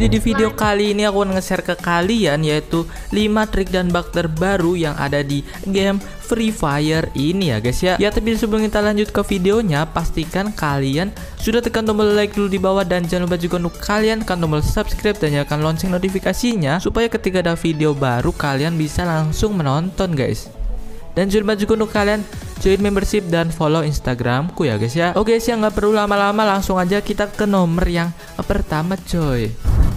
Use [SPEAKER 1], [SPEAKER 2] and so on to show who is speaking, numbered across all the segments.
[SPEAKER 1] Jadi di video kali ini aku akan nge-share ke kalian yaitu 5 trik dan bug terbaru yang ada di game Free Fire ini ya guys ya. Ya tapi sebelum kita lanjut ke videonya, pastikan kalian sudah tekan tombol like dulu di bawah, dan jangan lupa juga untuk kalian tekan tombol subscribe dan nyalakan lonceng notifikasinya supaya ketika ada video baru kalian bisa langsung menonton guys. Dan jangan lupa juga untuk kalian join membership dan follow Instagramku ya guys ya. Oke guys ya, nggak perlu lama-lama, langsung aja kita ke nomor yang pertama coy.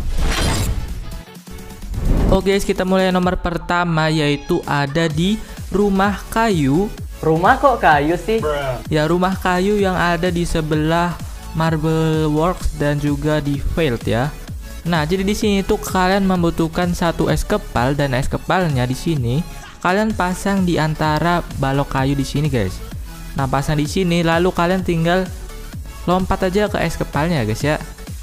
[SPEAKER 1] Oke guys, kita mulai nomor pertama yaitu ada di rumah kayu.
[SPEAKER 2] Rumah kok kayu sih?
[SPEAKER 1] Ya, rumah kayu yang ada di sebelah Marble Works dan juga di Field ya. Nah, jadi di sini tuh kalian membutuhkan satu es kepal, dan es kepalnya di sini kalian pasang di antara balok kayu di sini guys. Nah, pasang di sini lalu kalian tinggal lompat aja ke es kepalnya guys ya.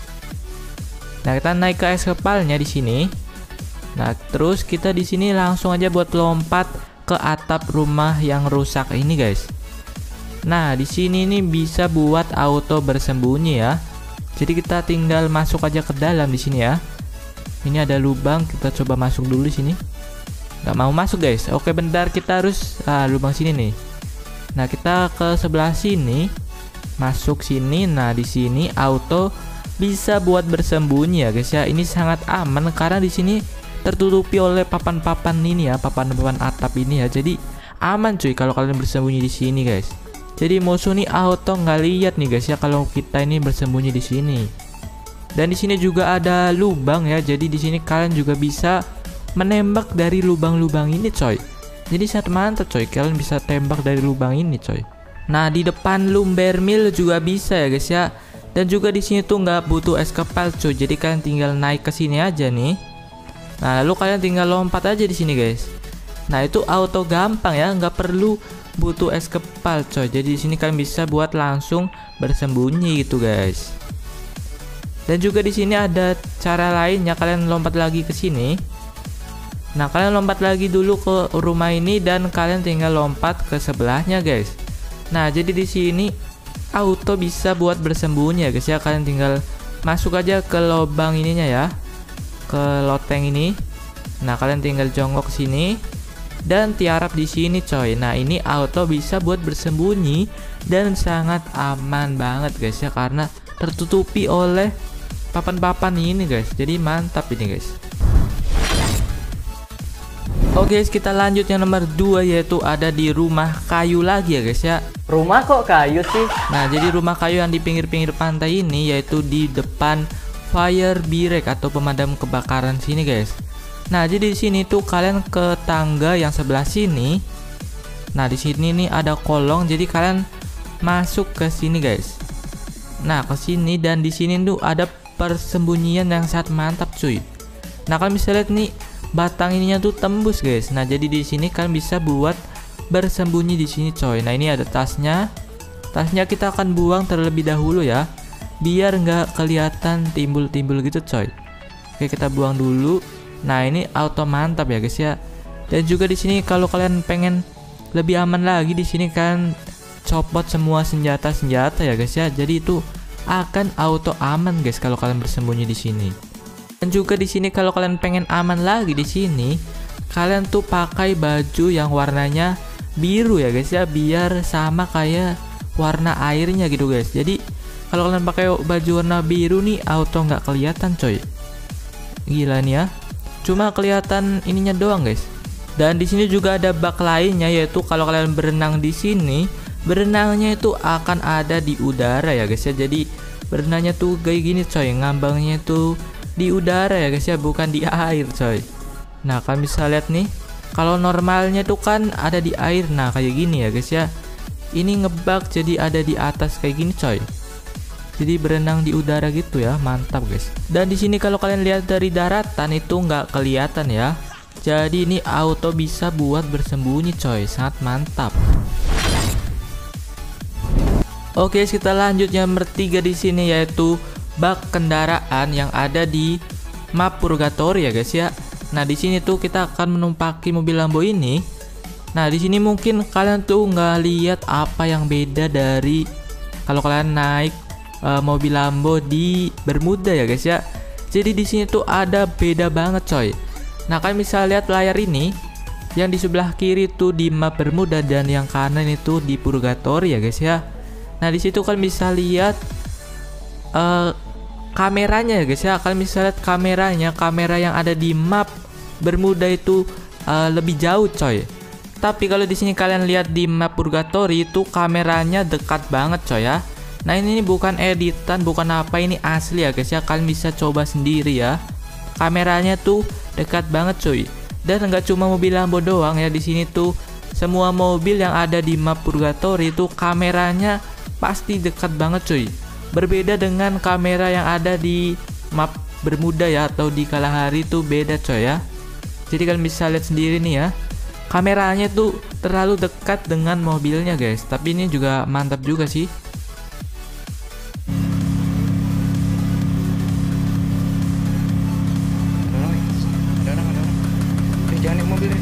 [SPEAKER 1] Nah, kita naik ke es kepalnya di sini. Nah, terus kita di sini langsung aja buat lompat ke atap rumah yang rusak ini guys. Nah, di sini nih bisa buat auto bersembunyi ya. Jadi kita tinggal masuk aja ke dalam di sini ya. Ini ada lubang, kita coba masuk dulu di sini. Nggak mau masuk guys. Oke, bentar, kita harus lubang sini nih. Nah, kita ke sebelah sini, masuk sini. Nah, di sini auto bisa buat bersembunyi ya guys ya. Ini sangat aman karena di sini tertutupi oleh papan-papan ini ya, papan-papan atap ini ya. Jadi aman cuy kalau kalian bersembunyi di sini guys. Jadi musuh nih auto nggak lihat nih guys ya kalau kita ini bersembunyi di sini. Dan di sini juga ada lubang ya. Jadi di sini kalian juga bisa menembak dari lubang-lubang ini coy. Jadi sangat mantap coy, kalian bisa tembak dari lubang ini coy. Nah, di depan lumber mill juga bisa ya guys ya. Dan juga di sini tuh nggak butuh es kepal coy. Jadi kalian tinggal naik ke sini aja nih. Nah, lalu kalian tinggal lompat aja di sini guys. Nah, itu auto gampang ya, nggak perlu butuh es kepal coy. Jadi di sini kalian bisa buat langsung bersembunyi gitu guys. Dan juga di sini ada cara lainnya, kalian lompat lagi ke sini. Nah, kalian lompat lagi dulu ke rumah ini dan kalian tinggal lompat ke sebelahnya guys. Nah, jadi di sini auto bisa buat bersembunyi ya guys ya. Kalian tinggal masuk aja ke lubang ininya ya, ke loteng ini. Nah, kalian tinggal jongkok sini dan tiarap di sini coy. Nah, ini auto bisa buat bersembunyi dan sangat aman banget guys ya, karena tertutupi oleh papan-papan ini guys. Jadi mantap ini guys. Oke guys, kita lanjut yang nomor 2 yaitu ada di rumah kayu lagi ya guys ya.
[SPEAKER 2] Rumah kok kayu sih?
[SPEAKER 1] Nah, jadi rumah kayu yang di pinggir-pinggir pantai ini yaitu di depan fire break atau pemadam kebakaran sini guys. Nah, jadi di sini tuh kalian ke tangga yang sebelah sini. Nah, di sini nih ada kolong, jadi kalian masuk ke sini guys. Nah, ke sini, dan di sini tuh ada persembunyian yang sangat mantap cuy. Nah, kalian bisa lihat nih batang ininya tuh tembus guys. Nah, jadi di sini kalian bisa buat bersembunyi di sini coy. Nah, ini ada tasnya. Tasnya kita akan buang terlebih dahulu ya, biar nggak kelihatan timbul-timbul gitu coy. Oke, kita buang dulu. Nah, ini auto mantap ya guys ya. Dan juga di sini kalau kalian pengen lebih aman lagi, di sini kan copot semua senjata-senjata ya guys ya. Jadi itu akan auto aman guys kalau kalian bersembunyi di sini. Dan juga di sini kalau kalian pengen aman lagi di sini, kalian tuh pakai baju yang warnanya biru ya guys ya, biar sama kayak warna airnya gitu guys. Jadi kalau kalian pakai baju warna biru nih auto nggak kelihatan coy. Gila nih ya. Cuma kelihatan ininya doang guys. Dan di sini juga ada bug lainnya, yaitu kalau kalian berenang di sini, berenangnya itu akan ada di udara ya guys ya. Jadi berenangnya tuh kayak gini coy, ngambangnya tuh di udara ya guys ya, bukan di air coy. Nah, kalian bisa lihat nih, kalau normalnya tuh kan ada di air. Nah, kayak gini ya guys ya. Ini ngebug jadi ada di atas kayak gini coy. Jadi berenang di udara gitu ya, mantap guys. Dan di sini kalau kalian lihat dari daratan itu nggak kelihatan ya. Jadi ini auto bisa buat bersembunyi coy, sangat mantap. Oke, kita lanjut yang nomor 3 di sini yaitu bug kendaraan yang ada di map Purgatory ya guys ya. Nah, di sini tuh kita akan menumpaki mobil Lambo ini. Nah, di sini mungkin kalian tuh nggak lihat apa yang beda dari kalau kalian naik mobil Lambo di Bermuda ya guys ya. Jadi di sini tuh ada beda banget coy. Nah, kalian bisa lihat layar ini, yang di sebelah kiri tuh di map Bermuda dan yang kanan itu di Purgatory ya guys ya. Nah, di situ kalian bisa lihat kameranya ya guys ya. Kalian bisa lihat kameranya, kamera yang ada di map Bermuda itu lebih jauh coy. Tapi kalau di sini kalian lihat di map Purgatory itu kameranya dekat banget coy ya. Nah, ini bukan editan, bukan apa, ini asli ya guys ya. Kalian bisa coba sendiri ya. Kameranya tuh dekat banget cuy. Dan nggak cuma mobil Lambo doang ya, di sini tuh semua mobil yang ada di map Purgatory itu kameranya pasti dekat banget cuy. Berbeda dengan kamera yang ada di map Bermuda ya, atau di Kalahari tuh beda coy ya. Jadi kalian bisa lihat sendiri nih ya. Kameranya tuh terlalu dekat dengan mobilnya guys. Tapi ini juga mantap juga sih.
[SPEAKER 3] Jangan naik mobil deh.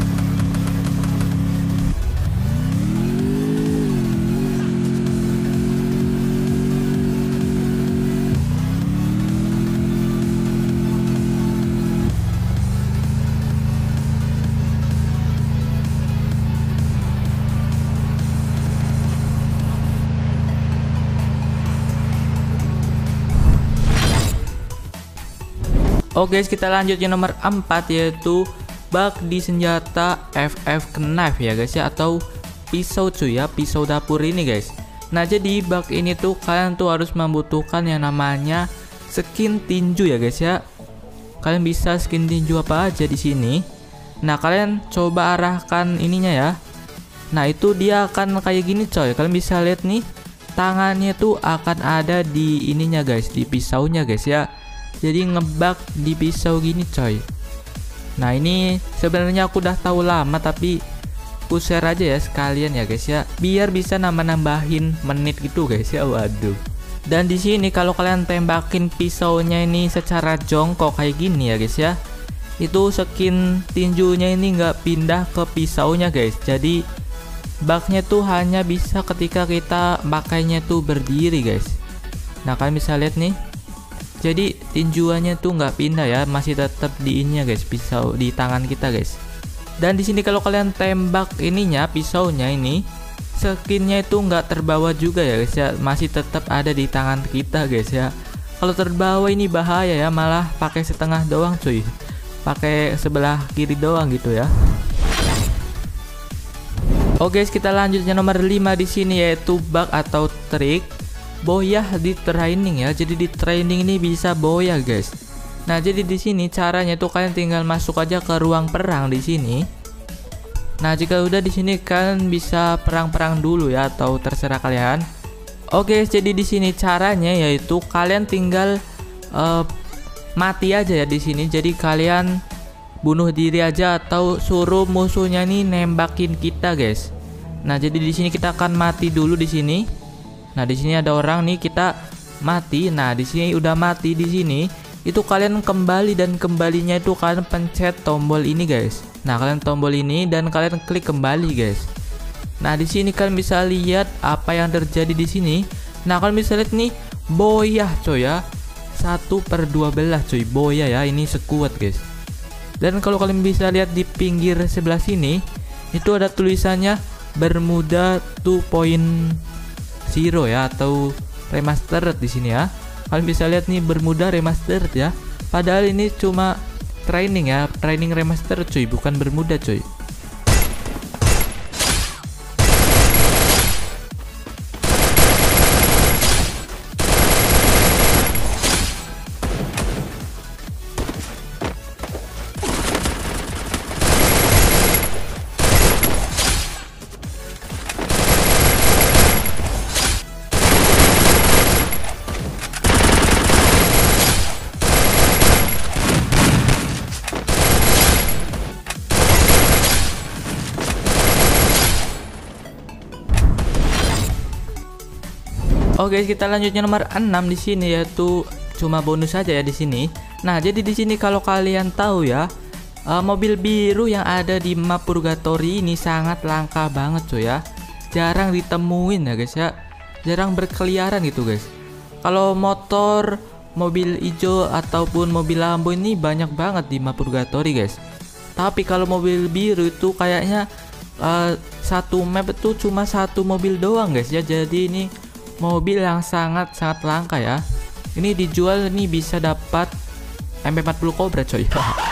[SPEAKER 1] Oke guys, kita lanjut yang nomor 4, yaitu bug di senjata FF Knife ya guys ya, atau pisau cuy ya, pisau dapur ini guys. Nah, jadi bug ini tuh kalian tuh harus membutuhkan yang namanya skin tinju ya guys ya. Kalian bisa skin tinju apa aja di sini. Nah, kalian coba arahkan ininya ya. Nah, itu dia akan kayak gini coy. Kalian bisa lihat nih, tangannya tuh akan ada di ininya guys, di pisaunya guys ya. Jadi ngebug di pisau gini coy. Nah, ini sebenarnya aku udah tahu lama, tapi aku share aja ya sekalian ya guys ya, biar bisa nambah-nambahin menit gitu guys ya. Waduh. Dan di sini kalau kalian tembakin pisaunya ini secara jongkok kayak gini ya guys ya, itu skin tinjunya ini nggak pindah ke pisaunya guys. Jadi bugnya tuh hanya bisa ketika kita pakainya tuh berdiri guys. Nah, kalian bisa lihat nih. Jadi tinjuannya tuh nggak pindah ya, masih tetap di ininya guys, pisau di tangan kita guys. Dan di sini kalau kalian tembak ininya, pisaunya ini, skinnya itu nggak terbawa juga ya guys ya, masih tetap ada di tangan kita guys ya. Kalau terbawa ini bahaya ya, malah pakai setengah doang cuy, pakai sebelah kiri doang gitu ya. Oke guys, kita lanjutnya nomor 5 di sini, yaitu bug atau trik boyah di training ya. Jadi di training ini bisa boyah guys. Nah, jadi di sini caranya tuh kalian tinggal masuk aja ke ruang perang di sini. Nah, jika udah di sini kalian bisa perang-perang dulu ya, atau terserah kalian. Oke, jadi di sini caranya yaitu kalian tinggal mati aja ya di sini. Jadi kalian bunuh diri aja atau suruh musuhnya nih nembakin kita guys. Nah, jadi di sini kita akan mati dulu di sini. Nah, di sini ada orang nih, kita mati. Nah, di sini udah mati di sini. Itu kalian kembali, dan kembalinya itu kalian pencet tombol ini guys. Nah, kalian tombol ini dan kalian klik kembali guys. Nah, di sini kalian bisa lihat apa yang terjadi di sini. Nah, kalian bisa lihat nih, boyah coy ya. 1/12 coy, boyah ya. Ini sekuat guys. Dan kalau kalian bisa lihat di pinggir sebelah sini, itu ada tulisannya Bermuda 2.0 ya, atau remastered di sini ya. Kalian bisa lihat nih, Bermuda remastered ya. Padahal ini cuma training ya, training remastered cuy, bukan Bermuda cuy. Oke, kita lanjutnya nomor 6 di sini, yaitu cuma bonus saja ya di sini. Nah, jadi di sini kalau kalian tahu ya, mobil biru yang ada di map Purgatory ini sangat langka banget cuy ya. Jarang ditemuin ya guys ya. Jarang berkeliaran gitu guys. Kalau motor mobil hijau ataupun mobil Lambo ini banyak banget di map Purgatory guys. Tapi kalau mobil biru itu kayaknya satu map itu cuma satu mobil doang guys ya. Jadi ini mobil yang sangat langka ya. Ini dijual ini bisa dapat MP40 Cobra coy.